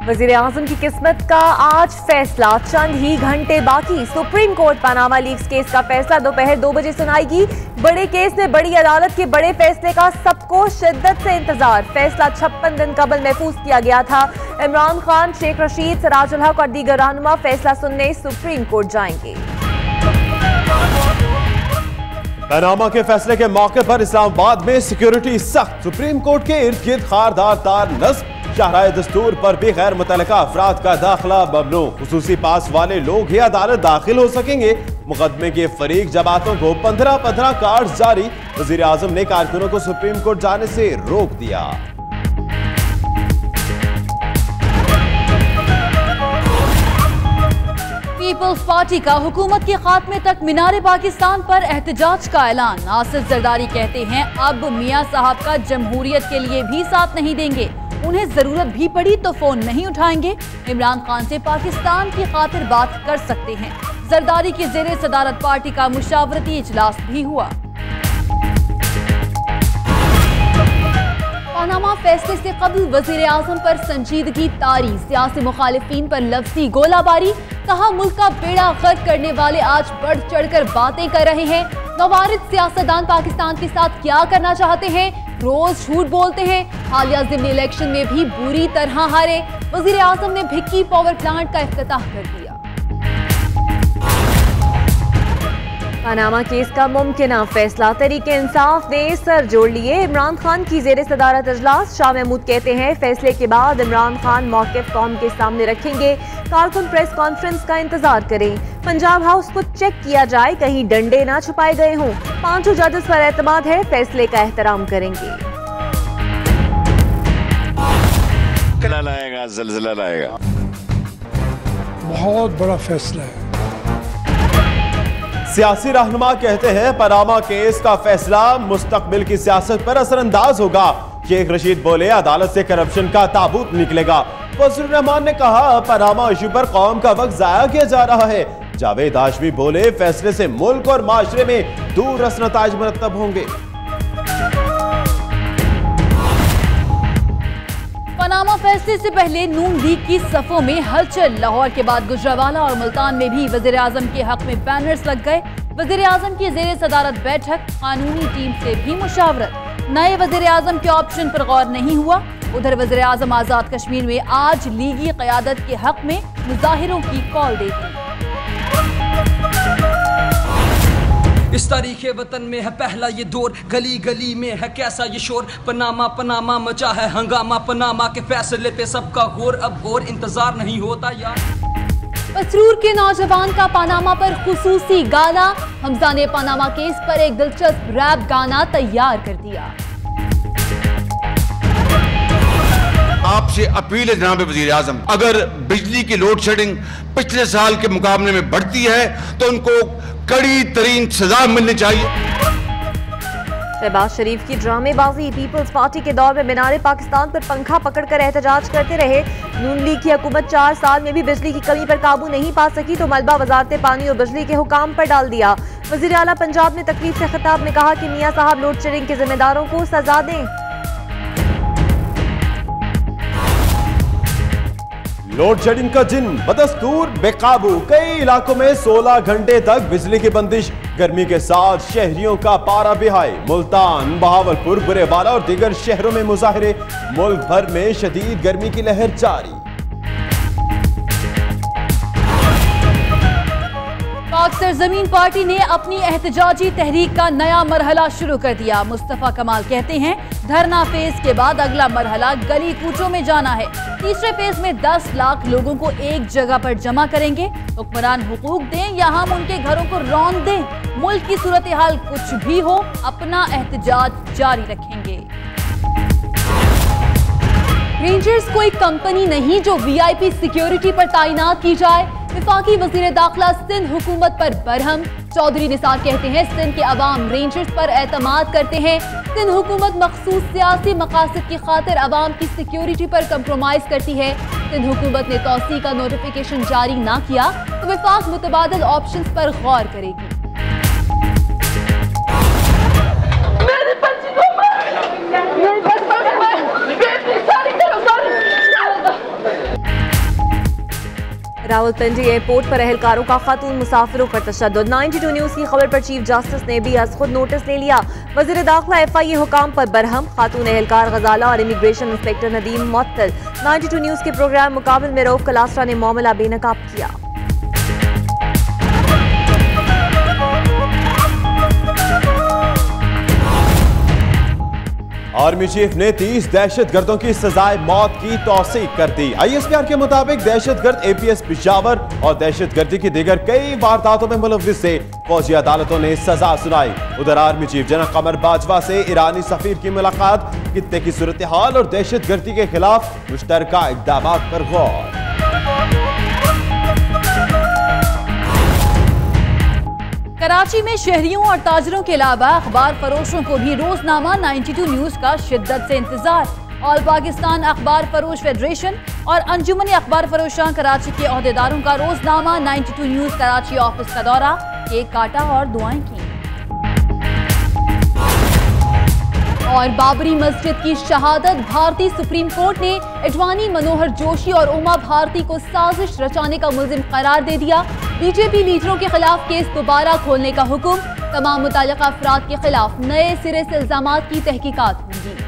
वजीर आजम की किस्मत का आज फैसला, चंद ही घंटे बाकी। Supreme Court Panama leaks case का फैसला दोपहर 2 बजे सुनाएगी। बड़े केस में बड़ी अदालत के बड़े फैसले का सबको शिद्दत से इंतजार। फैसला 56 दिन कबल महफूज किया गया था। इमरान खान, शेख रशीद, सिराजुल हक और दीगर रहनुमा फैसला सुनने सुप्रीम कोर्ट जाएंगे। पनामा के फैसले के मौके पर इस्लामाबाद में सिक्योरिटी सख्त। सुप्रीम कोर्ट के इर्द गिर्द खारदार तार नस्ब। शाहराए दस्तूर पर भी गैर मुतल्लिका अफराद का दाखिला ममनू। खुसूसी पास वाले लोग ही अदालत दाखिल हो सकेंगे। मुकदमे के फरीक जमातों को 15-15 कार्ड जारी। वजीर आजम ने कारकुनों को सुप्रीम कोर्ट जाने से रोक दिया। पीपल्स पार्टी का हुकूमत के खात्मे तक मीनार पाकिस्तान पर एहतजाज का ऐलान। आसिफ जरदारी कहते हैं अब मियां साहब का जमहूरियत के लिए भी साथ नहीं देंगे। उन्हें जरूरत भी पड़ी तो फोन नहीं उठाएंगे। इमरान खान से पाकिस्तान की खातिर बात कर सकते हैं। जरदारी की ज़ेरे सदारत पार्टी का मुशावरती इजलास भी हुआ। पनामा फैसले से कबल वजीर आजम पर संजीदगी तारी। सियासी मुखालिफिन पर लफ्जी गोलाबारी। कहा मुल्क का बेड़ा गर्क करने वाले आज बढ़ चढ़कर बातें कर रहे हैं। नवारिद सियासतदान पाकिस्तान के साथ क्या करना चाहते हैं, रोज झूठ बोलते हैं। हालिया ज़िमनी इलेक्शन में भी बुरी तरह हारे। वजीर आजम ने भिक्की पावर प्लांट का इफ्तिताह कर दिया। पनामा केस का मुमकिना फैसला, तहरीक इंसाफ ने सर जोड़ लिए। इमरान खान की ज़ेरे सदारत इजलास। शाह महमूद कहते हैं फैसले के बाद इमरान खान मौक़िफ़ कौम के सामने रखेंगे। कारकुन प्रेस कॉन्फ्रेंस का इंतजार करें। पंजाब हाउस को चेक किया जाए, कहीं डंडे ना छुपाए गए हों। 5 जजेस पर एतमाद है, फैसले का एहतराम करेंगे। लाएगा, ज़लज़ला लाएगा। बहुत बड़ा फैसला है। सियासी रहनुमा कहते हैं पनामा केस का फैसला मुस्तकबिल की सियासत पर असरअंदाज होगा। शेख रशीद बोले अदालत से करप्शन का ताबूत निकलेगा। वज़ीर रहमान ने कहा पनामा इशू पर कौम का वक्त जाया किया जा रहा है। जावेद हाशमी बोले फैसले से मुल्क और माशरे में दूर रस नताइज मुरतब होंगे। पनामा फैसले से पहले नून लीग की सफों में हलचल। लाहौर के बाद गुजरावाला और मुल्तान में भी वजीर आजम के हक में बैनर्स लग गए। वजीर आजम की ज़ेरे सदारत बैठक, कानूनी टीम से भी मुशावरत। नए वजीर आजम के ऑप्शन पर गौर नहीं हुआ। उधर वजीर आजम आजाद कश्मीर में आज लीगी क़यादत के हक में मुजाहिरों की कॉल देती। इस तारीखे वतन में है पहला ये दौर, गली गली में है कैसा ये शोर। पनामा पनामा मचा है हंगामा, पनामा के फैसले पे सबका गौर। अब और इंतजार नहीं होता यार। मसरूर के नौजवान का पनामा पर खुसूसी गाना। हमजा ने पनामा केस पर एक दिलचस्प रैप गाना तैयार कर दिया। आपसे अपील है जनाब वजीर आजम, अगर बिजली की लोड शेडिंग पिछले साल के मुकाबले में बढ़ती है तो उनको कड़ी तरीन सजा मिलनी चाहिए। शहबाज शरीफ की ड्रामेबाजी। पीपल्स पार्टी के दौर में मीनार पाकिस्तान पर पंखा पकड़कर एहतजाज करते रहे। नून लीग की हुकूमत 4 साल में भी बिजली की कमी पर काबू नहीं पा सकी तो मलबा वजारत पानी और बिजली के हुकाम पर डाल दिया। वजीर आला पंजाब ने तकरीब से खिताब में कहा कि मियां साहब लोड शेडिंग के जिम्मेदारों को सजा दें। लोड शेडिंग का जिन बदस्तूर बेकाबू। कई इलाकों में 16 घंटे तक बिजली की बंदिश। गर्मी के साथ शहरियों का पारा बेहाय। मुल्तान, बहावलपुर, गुरेवाला और दीगर शहरों में मुजाहिरे। मुल्क भर में शदीद गर्मी की लहर जारी। पाक सरजमीन पार्टी ने अपनी एहतजाजी तहरीक का नया मरहला शुरू कर दिया। मुस्तफा कमाल कहते हैं धरना फेज के बाद अगला मरहला गली कूचों में जाना है। तीसरे फेज में 10 लाख लोगों को एक जगह पर जमा करेंगे। हुक्मरान हुकूक दें या हम उनके घरों को रौंद दें, मुल्क की सूरत हाल कुछ भी हो, अपना एहतजाज जारी रखेंगे। रेंजर्स कोई कंपनी नहीं जो वीआईपी सिक्योरिटी पर तैनात की जाए। विफाकी वजीर दाखिला सिंध हुकूमत पर बरहम। चौधरी निसार कहते हैं सिंध के अवाम रेंजर्स पर एतमाद करते हैं। सिंध हुकूमत मखसूस सियासी मकासद की खातिर अवाम की सिक्योरिटी पर कंप्रोमाइज करती है। सिंध हुकूमत ने तौसी का नोटिफिकेशन जारी ना किया तो विफाक मुतबादल ऑप्शंस पर गौर करेगी। रावलपिंडी एयरपोर्ट पर एहलकारों का खातून मुसाफिरों पर तशद्दुद। 92 न्यूज की खबर पर चीफ जस्टिस ने भी आज खुद नोटिस ले लिया। वजीर दाखिला FIA हुकाम पर बरहम, खातून एहलकार गजाला और इमिग्रेशन इंस्पेक्टर नदीम मुअत्तल। 92 न्यूज के प्रोग्राम मुकाबिल में रऊफ कलास्ट्रा ने मामला बेनकाब किया। आर्मी चीफ ने 30 दहशतगर्दों की सजाए मौत की तौसीक कर दी। ISPR के मुताबिक दहशतगर्द APS पेशावर और दहशतगर्दी की दीगर कई वारदातों में मुलव्विस से फौजी अदालतों ने सजा सुनाई। उधर army chief general Qamar Bajwa से ईरानी सफीर की मुलाकात, खित्ते की सूरत हाल और दहशतगर्दी के खिलाफ मुश्तरका इक़दाम पर गौर। कराची में शहरियों और ताजरों के अलावा अखबार फरोशों को भी रोजनामा 92 न्यूज का शिद्दत से इंतजार। ऑल पाकिस्तान अखबार फरोश फेडरेशन और अंजुमन अखबार फरोशां कराची के अहदेदारों का रोजनामा 92 न्यूज कराची ऑफिस का दौरा, केक काटा और दुआएं की। और बाबरी मस्जिद की शहादत, भारतीय सुप्रीम कोर्ट ने एडवाणी, मनोहर जोशी और उमा भारती को साजिश रचाने का मुल्जिम करार दे दिया। बीजेपी लीडरों के खिलाफ केस दोबारा खोलने का हुक्म, तमाम मुतल्लिका अफराद के खिलाफ नए सिरे से इल्जामात की तहकीकात होंगी।